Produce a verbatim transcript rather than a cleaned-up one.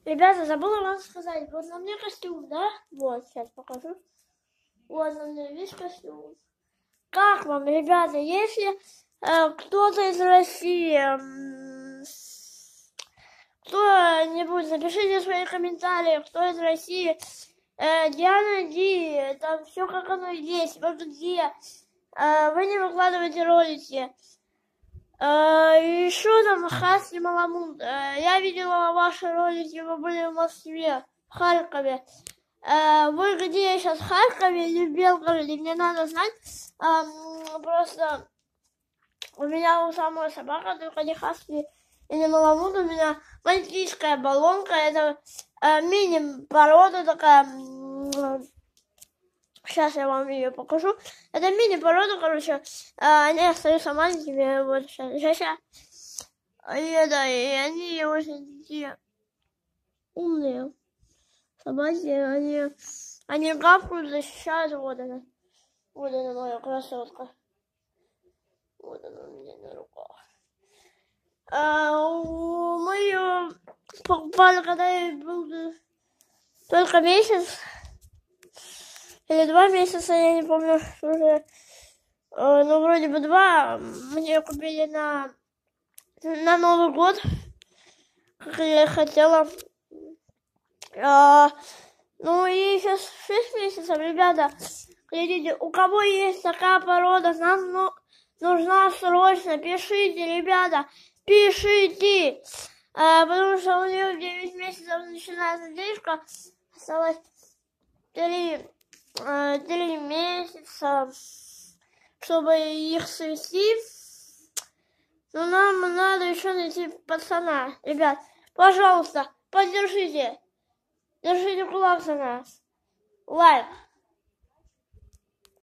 Ребята, забыла вам сказать, вот на мне костюм, да? Вот, сейчас покажу. Вот на мне весь костюм. Как вам, ребята, если э, кто-то из России, э, кто-нибудь, напишите свои комментарии, кто из России, э, Диана Ди, там все как оно есть, вот где, э, вы не выкладываете ролики. Uh, еще там Хасли Маламут. Uh, я видела ваши ролики, вы были в Москве, в Харькове. Uh, вы где сейчас, в Харькове или в Белгороде? Мне надо знать. Uh, просто у меня у самой собака, только не Хасли или Маламут, у меня мальтийская баллонка. Это uh, мини-порода такая. Сейчас я вам ее покажу. Это мини-порода, короче. А, они остаются маленькими. Вот сейчас. Сейчас, сейчас. И, да, и они очень такие умные собаки. Они, они гавкают, защищают. Вот она. Вот она моя красотка. Вот она у меня на руках. А, мы ее покупали, когда я был только месяц. Или два месяца, я не помню, уже, ну, вроде бы два, мне купили на, на Новый год, как я хотела. А, ну, и сейчас шесть месяцев, ребята, глядите, у кого есть такая порода, нам ну, нужна срочно, пишите, ребята, пишите, а, потому что у нее девять месяцев начинается делишка, осталось три... Три месяца, чтобы их свести. Но нам надо еще найти пацана. Ребят, пожалуйста, поддержите. Держите кулак за нас. Лайк.